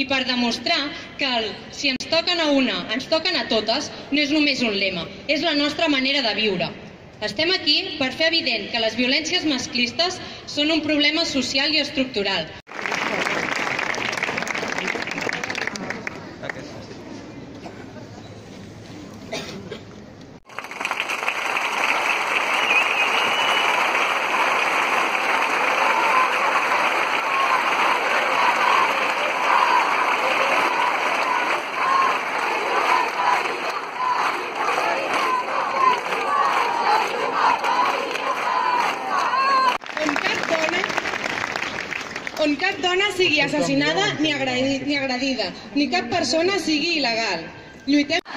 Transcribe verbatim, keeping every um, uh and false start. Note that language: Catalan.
per demostrar que el, si ens toquen a una, ens toquen a totes, no és només un lema, és la nostra manera de viure. Estem aquí per fer evident que les violències masclistes són un problema social i estructural. On cap dona sigui assassinada ni agredida, ni cap persona sigui il·legal. Lluitem